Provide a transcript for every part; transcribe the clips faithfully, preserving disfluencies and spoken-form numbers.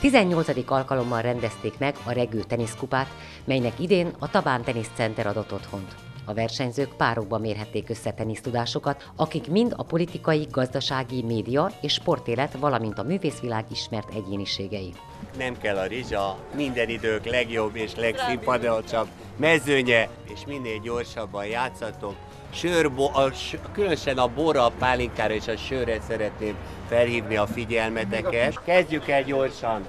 tizennyolcadik alkalommal rendezték meg a Regő teniszkupát, melynek idén a Tabán Tenisz Center adott otthont. A versenyzők párokban mérhették össze tenisztudásukat, akik mind a politikai, gazdasági, média és sportélet, valamint a művészvilág ismert egyéniségei. Nem kell a rizsa, minden idők legjobb és legszínpadoltabb mezőnye, és minél gyorsabban játszatok. Sörbo, a, különösen a borra, a pálinkára és a sörre szeretném felhívni a figyelmeteket. Kezdjük el gyorsan!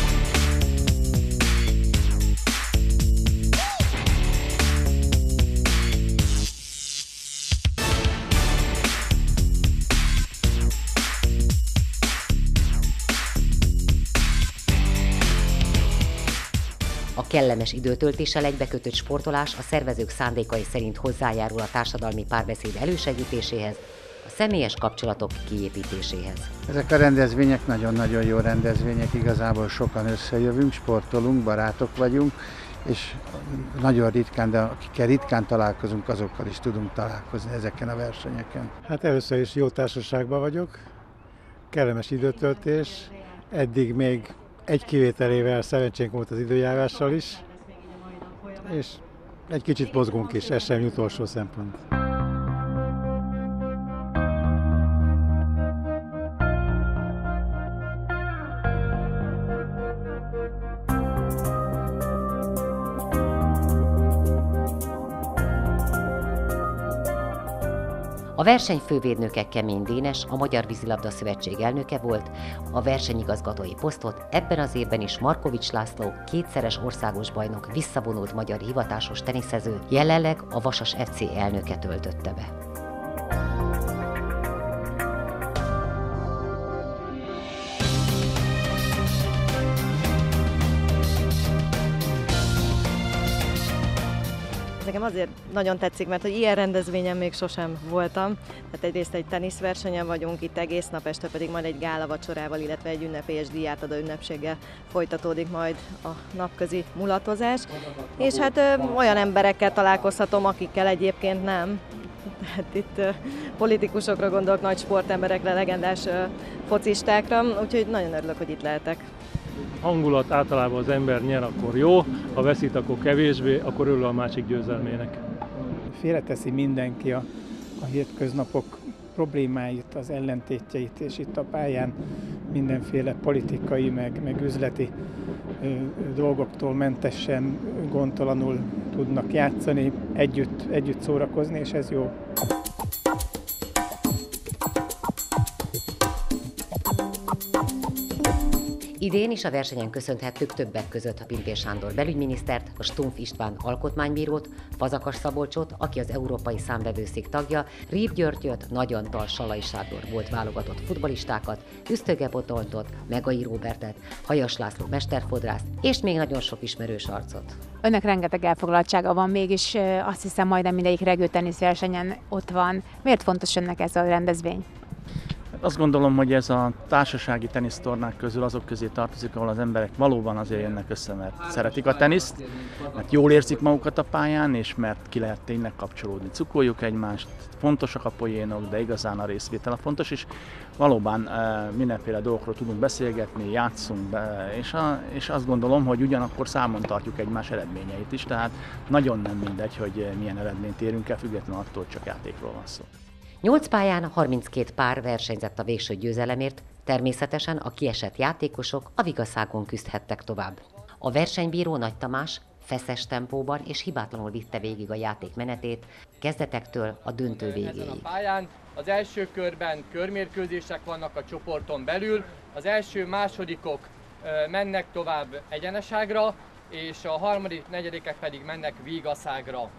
A kellemes időtöltéssel egybekötött sportolás a szervezők szándékai szerint hozzájárul a társadalmi párbeszéd elősegítéséhez, a személyes kapcsolatok kiépítéséhez. Ezek a rendezvények nagyon-nagyon jó rendezvények, igazából sokan összejövünk, sportolunk, barátok vagyunk, és nagyon ritkán, de akikkel ritkán találkozunk, azokkal is tudunk találkozni ezeken a versenyeken. Hát először is jó társaságban vagyok, kellemes időtöltés, eddig még egy kivételével szerencsénk volt az időjárással is, és egy kicsit mozgunk is, ez sem utolsó szempont. A verseny fővédnöke Kemény Dénes, a Magyar Vízilabda Szövetség elnöke volt, a versenyigazgatói posztot ebben az évben is Markovics László, kétszeres országos bajnok, visszavonult magyar hivatásos teniszező, jelenleg a Vasas ef cé elnöke töltötte be. Nekem azért nagyon tetszik, mert hogy ilyen rendezvényen még sosem voltam. Tehát egyrészt egy teniszversenyen vagyunk, itt egész nap, este pedig majd egy gála vacsorával, illetve egy ünnepélyes díjátadó ünnepséggel folytatódik majd a napközi mulatozás. És hát ö, olyan emberekkel találkozhatom, akikkel egyébként nem. Tehát itt ö, politikusokra gondolok, nagy sportemberekre, legendás ö, focistákra, úgyhogy nagyon örülök, hogy itt lehetek. Hangulat általában az ember nyer, akkor jó, ha veszít, akkor kevésbé, akkor örül a másik győzelmének. Félreteszi mindenki a, a hétköznapok problémáit, az ellentétjeit, és itt a pályán mindenféle politikai, meg, meg üzleti ö, dolgoktól mentesen, gondtalanul tudnak játszani, együtt, együtt szórakozni, és ez jó. Idén is a versenyen köszönhettük többek között a Pintér Sándor belügyminisztert, a Stumpf István alkotmánybírót, Fazakas Szabolcsot, aki az Európai Számvevőszék tagja, Rieb Györgyöt, Nagy Antal, Salai Sándor volt válogatott futballistákat, Üsztöge Botoltot, Megai Róbertet, Hajas László mesterfodrászt, és még nagyon sok ismerős arcot. Önnek rengeteg elfoglaltsága van, mégis azt hiszem majdnem mindegyik regőteniszversenyen ott van. Miért fontos önnek ez a rendezvény? Azt gondolom, hogy ez a társasági tenisztornák közül azok közé tartozik, ahol az emberek valóban azért jönnek össze, mert szeretik a teniszt, mert jól érzik magukat a pályán, és mert ki lehet tényleg kapcsolódni. Cukoljuk egymást, fontosak a poénok, de igazán a részvétel a fontos, és valóban mindenféle dolgokról tudunk beszélgetni, játszunk be, és, a, és azt gondolom, hogy ugyanakkor számon tartjuk egymás eredményeit is, tehát nagyon nem mindegy, hogy milyen eredményt érünk el, függetlenül attól, hogy csak játékról van szó. Nyolc pályán harminckét pár versenyzett a végső győzelemért, természetesen a kiesett játékosok a vigaszágon küzdhettek tovább. A versenybíró Nagy Tamás feszes tempóban és hibátlanul vitte végig a játék menetét, kezdetektől a döntő végéig. A pályán az első körben körmérkőzések vannak a csoporton belül, az első másodikok mennek tovább egyeneságra, és a harmadik, negyedikek pedig mennek vigaszágra.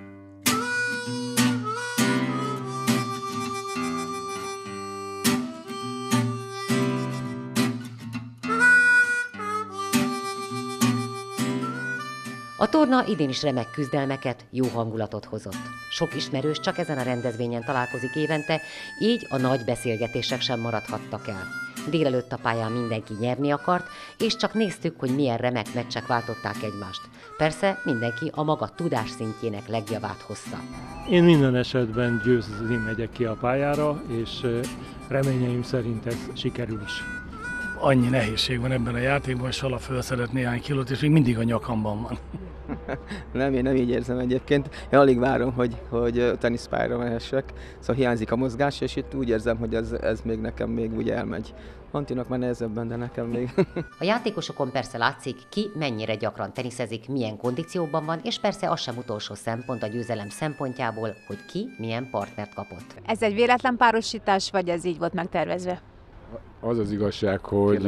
A torna idén is remek küzdelmeket, jó hangulatot hozott. Sok ismerős csak ezen a rendezvényen találkozik évente, így a nagy beszélgetések sem maradhattak el. Délelőtt a pályán mindenki nyerni akart, és csak néztük, hogy milyen remek meccsek váltották egymást. Persze mindenki a maga tudásszintjének legjavát hozta. Én minden esetben győzni megyek ki a pályára, és reményeim szerint ez sikerül is. annyi nehézség van ebben a játékban, hogy Sala fölszedett néhány kilót, és még mindig a nyakamban van. Nem, én nem így érzem egyébként. Én alig várom, hogy, hogy teniszpályára mehessek. Szóval hiányzik a mozgás, és itt úgy érzem, hogy ez, ez még nekem még úgy elmegy. Antinak már nehezebben, de nekem még. A játékosokon persze látszik, ki mennyire gyakran teniszezik, milyen kondícióban van, és persze az sem utolsó szempont a győzelem szempontjából, hogy ki milyen partnert kapott. Ez egy véletlen párosítás, vagy ez így volt megtervezve? Az az igazság, hogy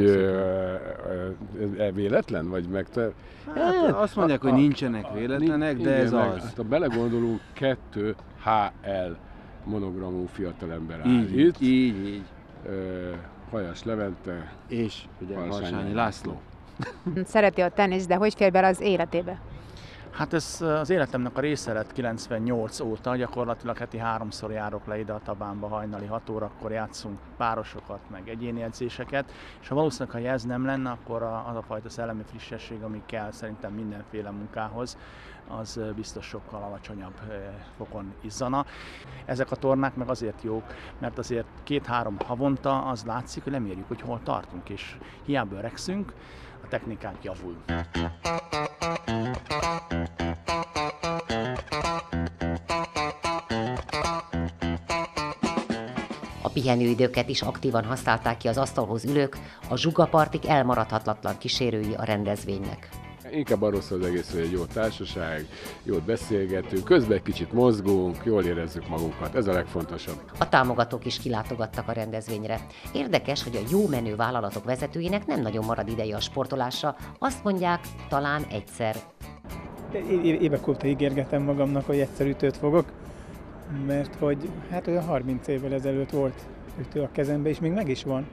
e véletlen, vagy megter... Hát, azt mondják, hogy nincsenek véletlenek, de ez igen, az. Hát, ha belegondolunk, kettő há el monogramú fiatalember áll így, itt. Így, így. Hajas Levente és ugye Harsányi László. Szereti a tenisz, de hogy fér bele az életébe? Hát ez az életemnek a része lett kilencvennyolc óta, gyakorlatilag heti háromszor járok le ide a Tabánba hajnali hat órakor, játszunk párosokat, meg egyéni edzéseket, és ha valószínűleg, ha ez nem lenne, akkor az a fajta szellemi frissesség, ami kell szerintem mindenféle munkához, az biztos sokkal alacsonyabb fokon izzana. Ezek a tornák meg azért jók, mert azért két-három havonta az látszik, hogy lemérjük, hogy hol tartunk, és hiába öregszünk, a technikánk javul. A pihenőidőket is aktívan használták ki az asztalhoz ülők, a zsugapartik elmaradhatatlan kísérői a rendezvénynek. Inkább arról szól az egész, hogy egy jó társaság, jót beszélgetünk, közben egy kicsit mozgunk, jól érezzük magunkat, ez a legfontosabb. A támogatók is kilátogattak a rendezvényre. Érdekes, hogy a jó menő vállalatok vezetőinek nem nagyon marad ideje a sportolásra, azt mondják, talán egyszer. Évek óta ígérgetem magamnak, hogy egyszer ütőt fogok, mert hogy hát olyan harminc évvel ezelőtt volt ütő a kezembe, és még meg is van,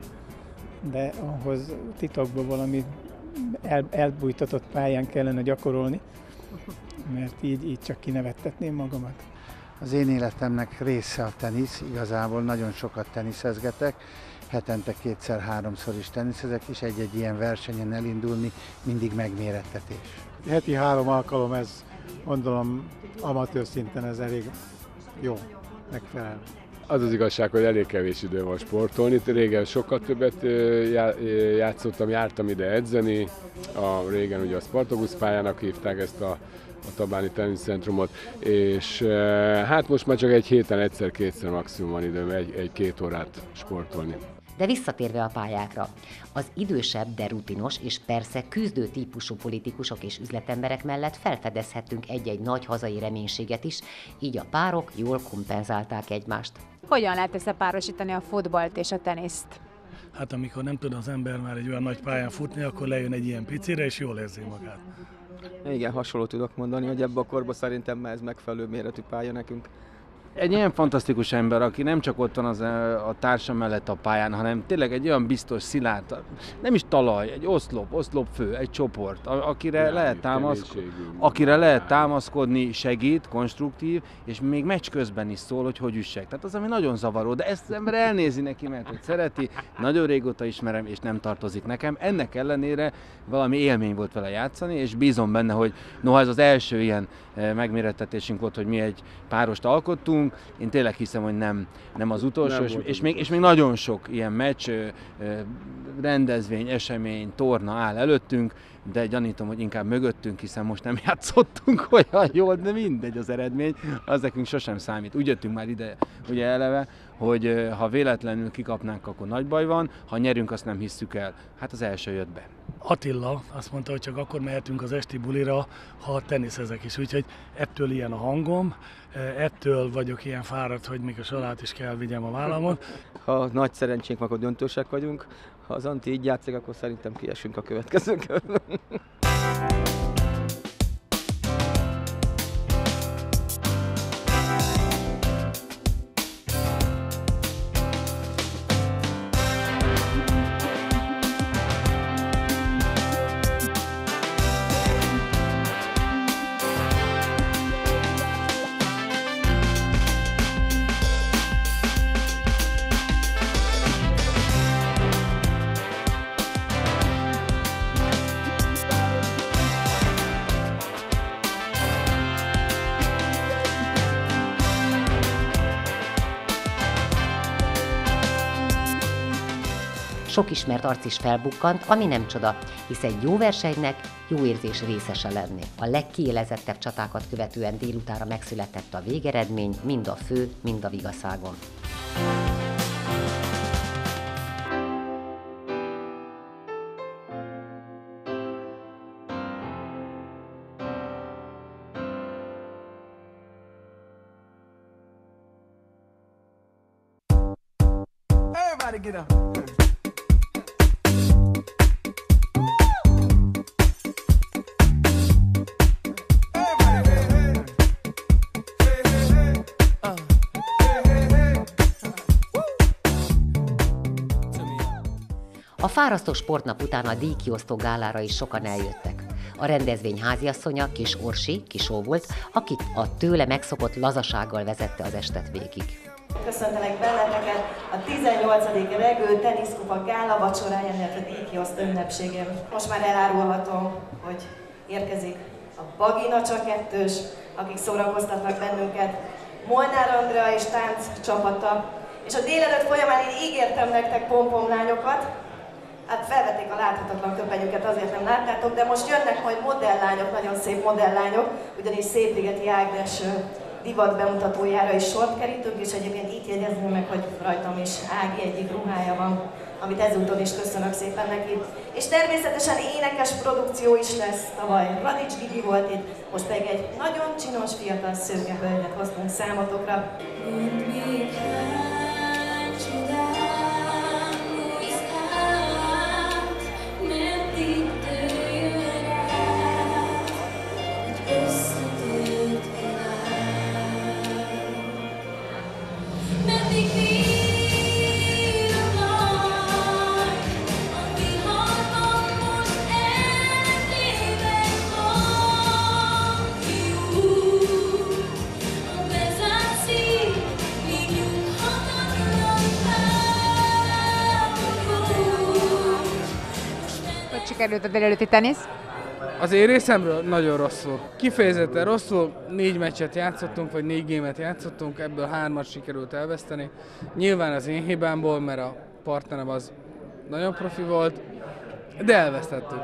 de ahhoz titokban valami El, elbújtatott pályán kellene gyakorolni, mert így, így csak kinevettetném magamat. Az én életemnek része a tenisz, igazából nagyon sokat teniszezgetek, hetente kétszer-háromszor is teniszezek, és egy-egy ilyen versenyen elindulni mindig megmérettetés. Heti három alkalom, ez gondolom amatőr szinten ez elég jó, megfelel. Az az igazság, hogy elég kevés idő van sportolni. Régen sokkal többet játszottam, jártam ide edzeni. A, régen ugye a Spartacus pályának hívták ezt a, a tabáni teniszcentrumot, és hát most már csak egy héten egyszer-kétszer maximum van időm egy, egy-két órát sportolni. De visszatérve a pályákra, az idősebb, de rutinos és persze küzdő típusú politikusok és üzletemberek mellett felfedezhettünk egy-egy nagy hazai reménységet is, így a párok jól kompenzálták egymást. Hogyan lehet összepárosítani a futballt és a teniszt? Hát amikor nem tud az ember már egy olyan nagy pályán futni, akkor lejön egy ilyen picire, és jól érzi magát. Igen, hasonló tudok mondani, hogy ebben a korban szerintem már ez megfelelő méretű pálya nekünk. Egy ilyen fantasztikus ember, aki nem csak ott van az, a társa mellett a pályán, hanem tényleg egy olyan biztos, szilárd, nem is talaj, egy oszlop, oszlopfő, egy csoport, akire, ja, lehet, támaszk... akire lehet támaszkodni, segít, konstruktív, és még meccs közben is szól, hogy hogy üssek. Tehát az, ami nagyon zavaró, de ezt az ember elnézi neki, mert hogy szereti, nagyon régóta ismerem, és nem tartozik nekem. Ennek ellenére valami élmény volt vele játszani, és bízom benne, hogy noha ez az első ilyen megmérettetésünk volt, hogy mi egy párost alkottunk, én tényleg hiszem, hogy nem, nem az utolsó, nem és, és, még, és még nagyon sok ilyen meccs, rendezvény, esemény, torna áll előttünk, de gyanítom, hogy inkább mögöttünk, hiszen most nem játszottunk olyan jól, de mindegy az eredmény, az nekünk sosem számít. Úgy jöttünk már ide ugye eleve, hogy ha véletlenül kikapnánk, akkor nagy baj van, ha nyerünk, azt nem hisszük el. Hát az első jött be. Attila azt mondta, hogy csak akkor mehetünk az esti bulira, ha teniszezek is, úgyhogy ettől ilyen a hangom, ettől vagyok ilyen fáradt, hogy még a Salát is kell vigyem a vállamon. Ha nagy szerencsénk van, akkor döntősek vagyunk, ha az Anti így játszik, akkor szerintem kiesünk a következő körben. Sok ismert arc is felbukkant, ami nem csoda, hisz egy jó versenynek jó érzés részese lenni. A legkiélezettebb csatákat követően délutára megszületett a végeredmény, mind a fő, mind a vigaszágon. Get up. A fárasztó sportnap után a díjkiosztó gálára is sokan eljöttek. A rendezvény háziasszonya, Kis Orsi, Kisó volt, akit a tőle megszokott lazasággal vezette az estet végig. Köszöntelek benneteket a tizennyolcadik Regő Teniszkupa gála vacsoráján, illetve díjkiosztó ünnepségén. Most már elárulhatom, hogy érkezik a Baginacsa kettős, akik szórakoztatnak bennünket, Molnár Andrea és tánc csapata. És a délelőtt folyamán én ígértem nektek pompomlányokat, hát felvették a láthatatlan köpenyüket, azért nem láttátok, de most jönnek majd modellányok, nagyon szép modellányok, ugyanis Szépligeti Ágnes divat bemutatójára is sort kerítünk, és egyébként itt jegyezném meg, hogy rajtam is Ági egyik ruhája van, amit ezúton is köszönök szépen neki. És természetesen énekes produkció is lesz, tavaly Radics Gigi volt itt, most pedig egy nagyon csinos fiatal szőke hölgyet hoztunk számotokra. Sikerült a délelőtti tenisz? Az én részemről nagyon rosszul. Kifejezetten rosszul, négy meccset játszottunk, vagy négy gémet játszottunk, ebből hármat sikerült elveszteni. Nyilván az én hibámból, mert a partnerem az nagyon profi volt, de elvesztettük.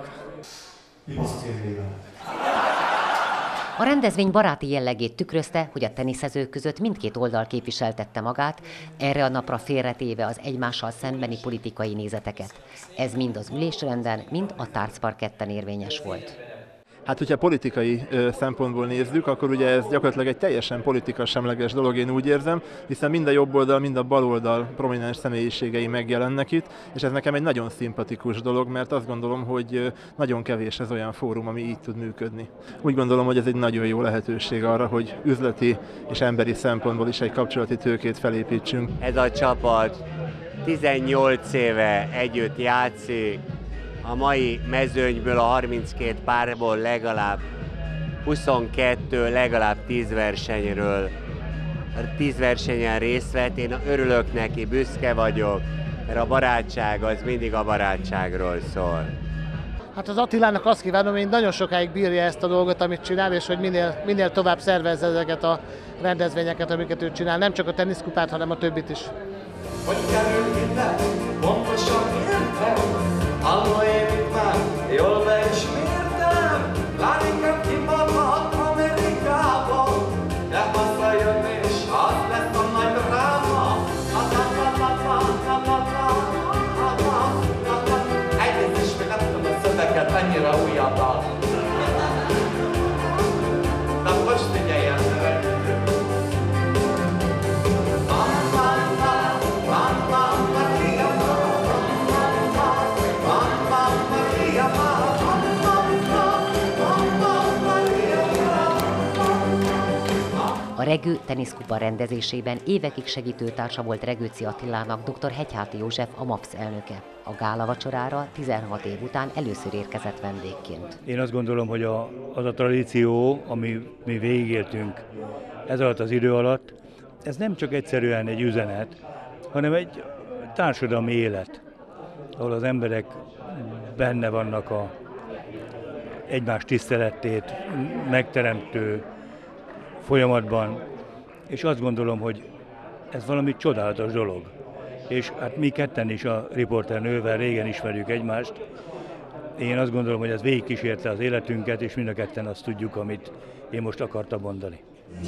A rendezvény baráti jellegét tükrözte, hogy a teniszezők között mindkét oldal képviseltette magát, erre a napra félretéve az egymással szembeni politikai nézeteket. Ez mind az ülésrenden, mind a tárcparketten érvényes volt. Hát, hogyha politikai ö, szempontból nézzük, akkor ugye ez gyakorlatilag egy teljesen politikasemleges dolog, én úgy érzem, hiszen mind a jobb oldal, mind a bal oldal prominens személyiségei megjelennek itt, és ez nekem egy nagyon szimpatikus dolog, mert azt gondolom, hogy nagyon kevés ez olyan fórum, ami így tud működni. Úgy gondolom, hogy ez egy nagyon jó lehetőség arra, hogy üzleti és emberi szempontból is egy kapcsolati tőkét felépítsünk. Ez a csapat tizennyolc éve együtt játszik, a mai mezőnyből a harminckét párból legalább huszonkettő, legalább tíz versenyről, tíz versenyen részt vett. Én örülök neki, büszke vagyok, mert a barátság az mindig a barátságról szól. Hát az Attilának azt kívánom, hogy nagyon sokáig bírja ezt a dolgot, amit csinál, és hogy minél, minél tovább szervezze ezeket a rendezvényeket, amiket ő csinál. Nem csak a teniszkupát, hanem a többit is. Hogy kerül ide, pontosan értem, halló én itt már, jól beismertem, Lánikám kimaradt Amerikába, de hazajön és az lesz a nagy dráma. Egyrészt is még nem tudom a szöveget, annyira újabb dal. Na most figyeljen! A Regő Teniszkupa rendezésében évekig segítőtársa volt Regőci Attilának dr. Hegyháti József, a MAPSZ elnöke. A gála vacsorára tizenhat év után először érkezett vendégként. Én azt gondolom, hogy a, az a tradíció, ami mi végigéltünk ez alatt az idő alatt, ez nem csak egyszerűen egy üzenet, hanem egy társadalmi élet, ahol az emberek benne vannak a egymás tiszteletét megteremtő folyamatban, és azt gondolom, hogy ez valami csodálatos dolog. és hát mi ketten is a riporternővel régen ismerjük egymást. Én azt gondolom, hogy ez végigkísérte az életünket, és mind a ketten azt tudjuk, amit én most akartam mondani.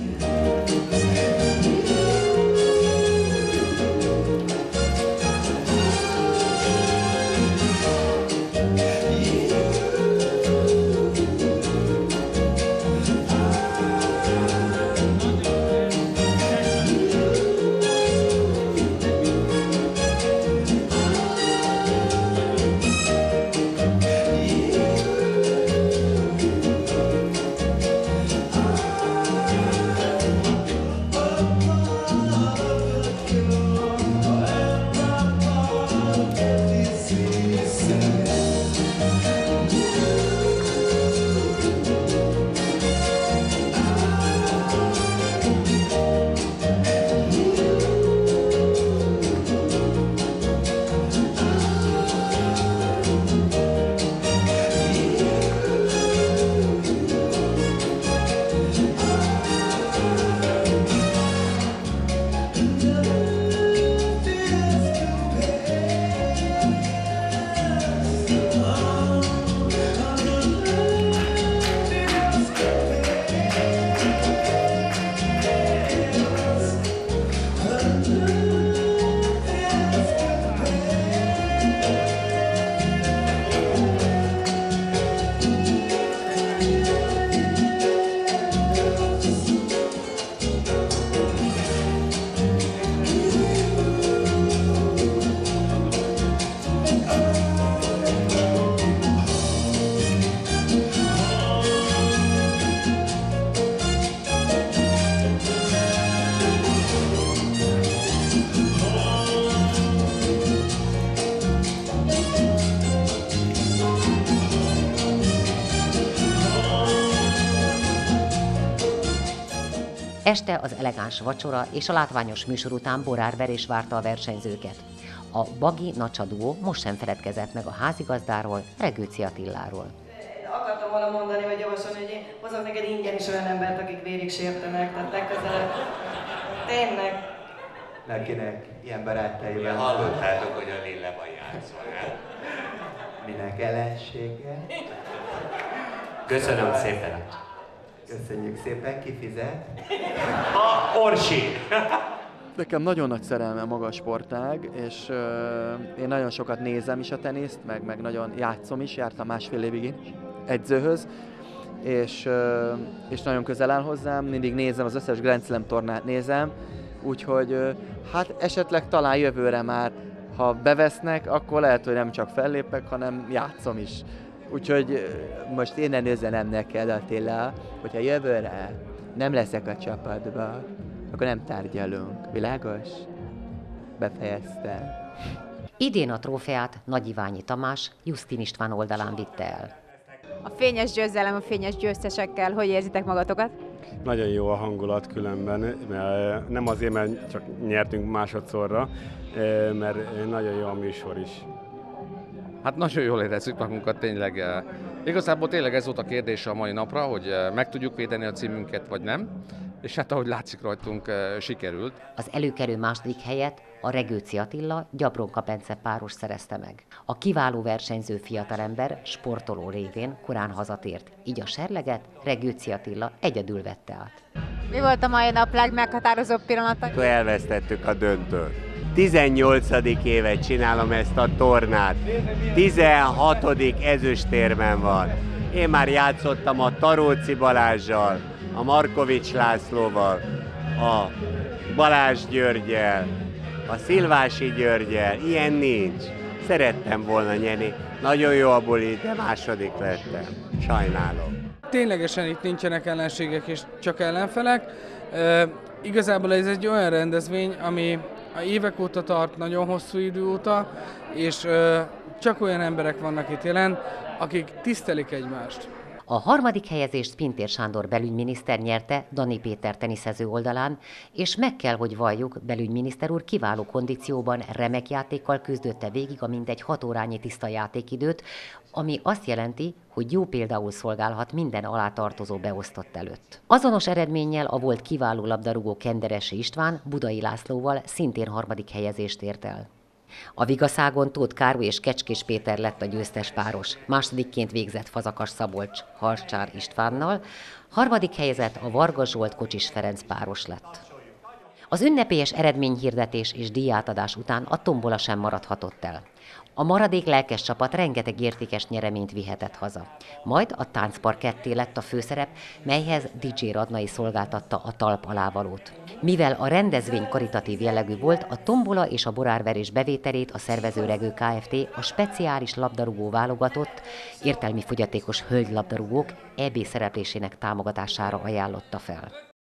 Este az elegáns vacsora és a látványos műsor után borárverés várta a versenyzőket. A Bagi Nacsa duó most sem feledkezett meg a házigazdáról, Regőci Attiláról. Akartam volna mondani, vagy javasolni, hogy én hozok neked ingyen is olyan embert, akik vérig sértenek, tehát legközelebb. Tényleg. Nekinek ilyen barátaival. Hallottátok, hogy a Lille van játszva, nem? Minek ellensége? Köszönöm szépen. Köszönjük szépen, ki fizet? A Orsi! Nekem nagyon nagy szerelme maga a sportág, és uh, én nagyon sokat nézem is a teniszt, meg, meg nagyon játszom is, jártam másfél évig én edzőhöz, és, uh, és nagyon közel áll hozzám, mindig nézem, az összes Grand Slam tornát nézem, úgyhogy uh, hát esetleg talán jövőre már, ha bevesznek, akkor lehet, hogy nem csak fellépek, hanem játszom is. Úgyhogy most innen üzenem neked, Attila, hogyha jövőre nem leszek a csapatban, akkor nem tárgyalunk. Világos? Befejeztem. Idén a trófeát Nagy Iványi Tamás Jusztin István oldalán vitte el. A fényes győzelem, a fényes győztesekkel, hogy érzitek magatokat? Nagyon jó a hangulat különben, mert nem azért, mert csak nyertünk másodszorra, mert nagyon jó a műsor is. Hát nagyon jól érezzük magunkat, tényleg. Igazából tényleg ez volt a kérdés a mai napra, hogy meg tudjuk védeni a címünket, vagy nem. És hát ahogy látszik rajtunk, sikerült. Az előkerül második helyet a Regőci Attila Gyabronka Bence páros szerezte meg. A kiváló versenyző fiatalember sportoló révén korán hazatért, így a serleget Regőci Attila egyedül vette át. Mi volt a mai nap legmeghatározóbb pillanata? Akkor elvesztettük a döntőt. tizennyolcadik évet csinálom ezt a tornát. tizenhatodik ezüstérmem van. Én már játszottam a Taróci Balázssal, a Markovics Lászlóval, a Balázs Györggyel, a Szilvási Györggyel. Ilyen nincs. Szerettem volna nyerni. Nagyon jó a buli, de második lettem. Sajnálom. Ténylegesen itt nincsenek ellenségek és csak ellenfelek. E, igazából ez egy olyan rendezvény, ami a évek óta tart, nagyon hosszú idő óta, és e, csak olyan emberek vannak itt jelen, akik tisztelik egymást. A harmadik helyezést Pintér Sándor belügyminiszter nyerte Dani Péter teniszező oldalán, és meg kell, hogy valljuk, belügyminiszter úr kiváló kondícióban, remek játékkal küzdötte végig a mintegy hat órányi tiszta játékidőt, ami azt jelenti, hogy jó például szolgálhat minden alátartozó beosztott előtt. Azonos eredménnyel a volt kiváló labdarúgó Kenderesi István Budai Lászlóval szintén harmadik helyezést ért el. A Vigaszágon Tóth Károly és Kecskés Péter lett a győztes páros. Másodikként végzett Fazakas Szabolcs Harcsár Istvánnal, harmadik helyezett a Varga Zsolt Kocsis Ferenc páros lett. Az ünnepélyes eredményhirdetés és díjátadás után a tombola sem maradhatott el. A maradék lelkes csapat rengeteg értékes nyereményt vihetett haza. Majd a táncpark ketté lett a főszerep, melyhez dé dzsé Radnai szolgáltatta a talp alávalót. Mivel a rendezvény karitatív jellegű volt, a tombola és a borárverés bevételét a szervezőregő Kft. A speciális labdarúgó válogatott, értelmi fogyatékos hölgylabdarúgók é bé szereplésének támogatására ajánlotta fel.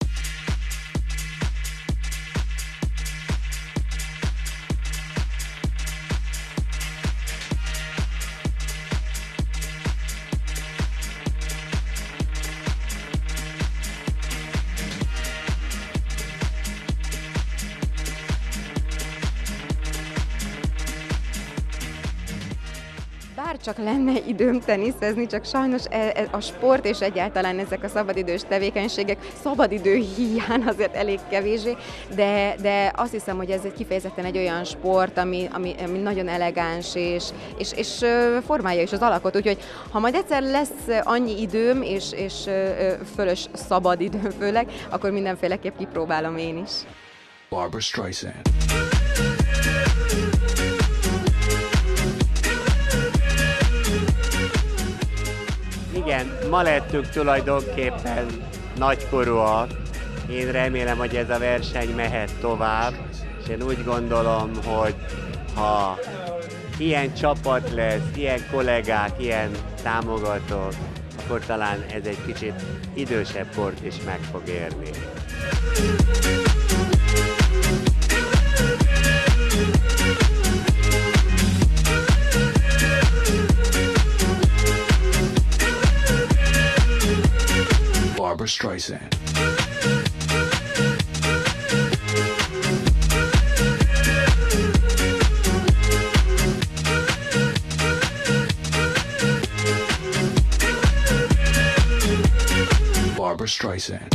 Csak lenne időm teniszezni, csak sajnos a sport és egyáltalán ezek a szabadidős tevékenységek szabadidő hiány azért elég kevésé, de, de azt hiszem, hogy ez egy kifejezetten egy olyan sport, ami, ami, ami nagyon elegáns és, és, és formálja is az alakot, úgyhogy ha majd egyszer lesz annyi időm és, és fölös szabadidőm főleg, akkor mindenféleképp kipróbálom én is. Barbra Streisand. Igen, ma lettünk tulajdonképpen nagykorúak. Én remélem, hogy ez a verseny mehet tovább, és én úgy gondolom, hogy ha ilyen csapat lesz, ilyen kollégák, ilyen támogatók, akkor talán ez egy kicsit idősebb kort is meg fog érni. Barbra Streisand. Barbra Streisand.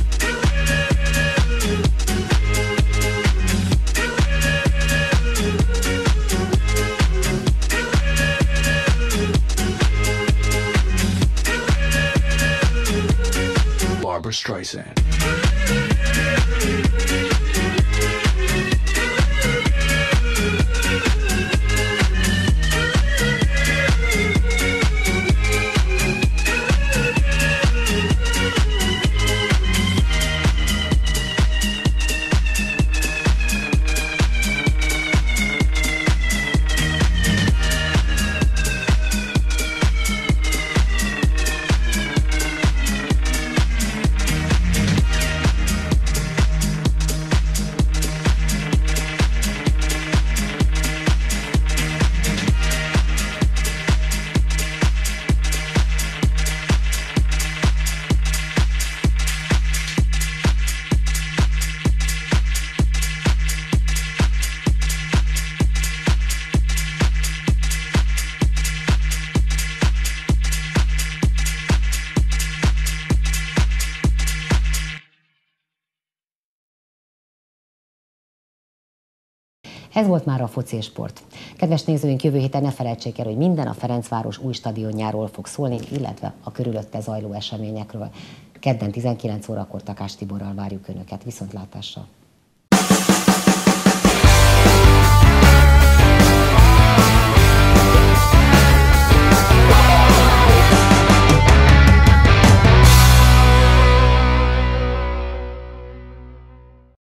Barbra Streisand. Ez volt már a Foci és Sport. Kedves nézőink, jövő héten ne felejtsék el, hogy minden a Ferencváros új stadionjáról fog szólni, illetve a körülötte zajló eseményekről. Kedden tizenkilenc órakor Takás Tiborral várjuk Önöket. Viszontlátásra!